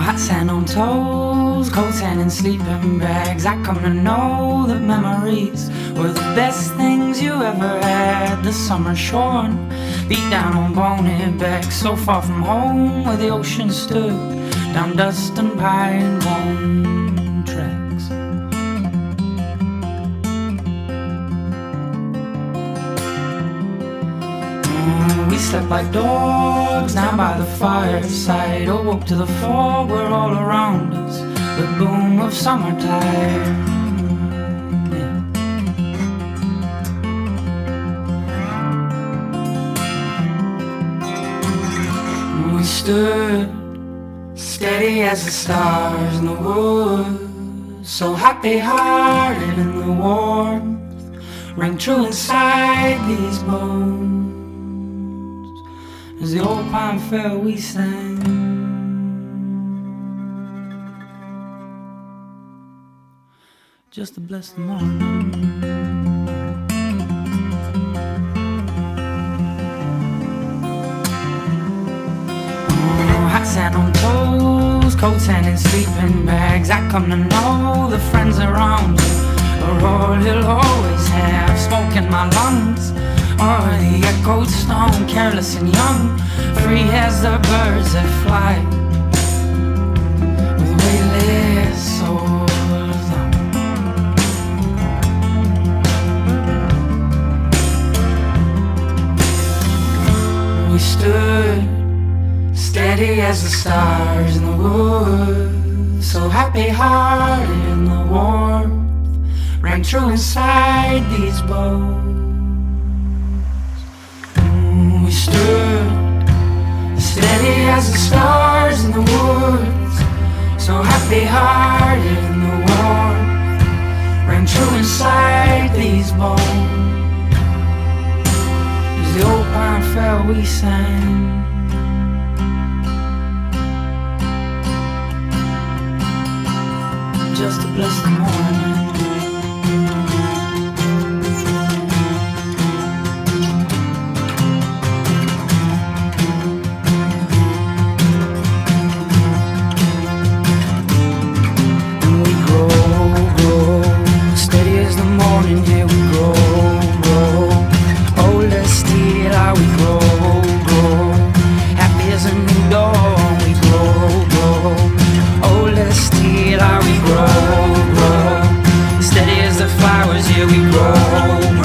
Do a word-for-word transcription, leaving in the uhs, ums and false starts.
hot sand on toes, cold sand in sleeping bags. I come to know that memories were the best things you ever had. The summer shorn, beat down on bony backs, so far from home where the ocean stood, down dust and pine bone tracks. We slept like dogs down by the fireside, awoke to the fog where all around us the boom of summertime. Yeah. We stood steady as the stars in the woods, so happy-hearted in the warmth rang true inside these bones. As the old pine fell, we sang, just to bless the morning. Oh, hot sand on toes, cold sand in sleeping bags. I come to know the friends around you are all you'll always have. Smoke in my lungs, or the echoed stone, careless and young, free as the birds that fly, with weightless souls on. We stood steady as the stars in the woods, so happy-hearted in the warmth rang true inside these bones. We stood steady as the stars in the woods, so happy-hearted in the warmth rang true inside these bones. As the old pine fell, we sang, just to bless the morning. Here we grow, grow, old as steel, how we grow, grow, happy as a new dawn, we grow, grow, old as steel, how we grow, grow, steady as the flowers, here we grow,